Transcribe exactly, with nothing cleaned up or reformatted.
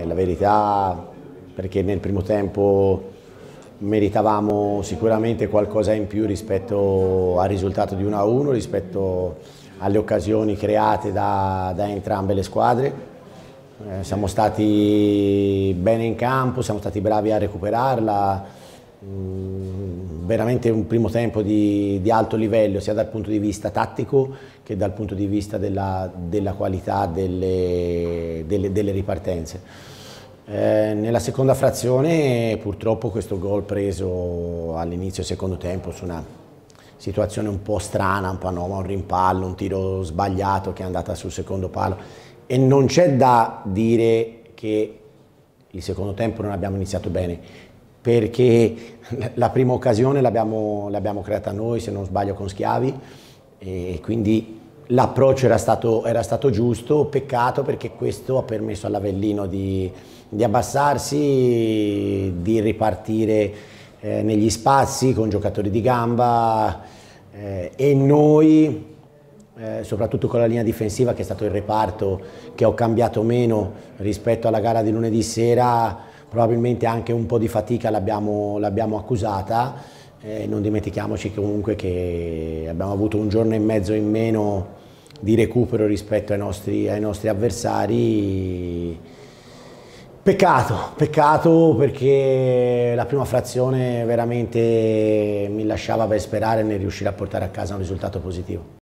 è la verità, perché nel primo tempo meritavamo sicuramente qualcosa in più rispetto al risultato di uno a uno, rispetto alle occasioni create da, da entrambe le squadre. Eh, siamo stati bene in campo, siamo stati bravi a recuperarla, mm, veramente un primo tempo di, di alto livello sia dal punto di vista tattico che dal punto di vista della, della qualità delle, delle, delle ripartenze. Eh, nella seconda frazione purtroppo questo gol preso all'inizio del secondo tempo su una situazione un po' strana, un po' anomala, un rimpallo, un tiro sbagliato che è andata sul secondo palo, e non c'è da dire che il secondo tempo non abbiamo iniziato bene, perché la prima occasione l'abbiamo creata noi, se non sbaglio con Schiavi, e quindi l'approccio era stato, era stato giusto. Peccato perché questo ha permesso all'Avellino di, di abbassarsi, di ripartire eh, negli spazi con giocatori di gamba, eh, e noi, eh, soprattutto con la linea difensiva, che è stato il reparto che ho cambiato meno rispetto alla gara di lunedì sera, probabilmente anche un po' di fatica l'abbiamo l'abbiamo accusata. Eh, non dimentichiamoci comunque che abbiamo avuto un giorno e mezzo in meno di recupero rispetto ai nostri, ai nostri avversari. Peccato, peccato perché la prima frazione veramente mi lasciava ben sperare nel riuscire a portare a casa un risultato positivo.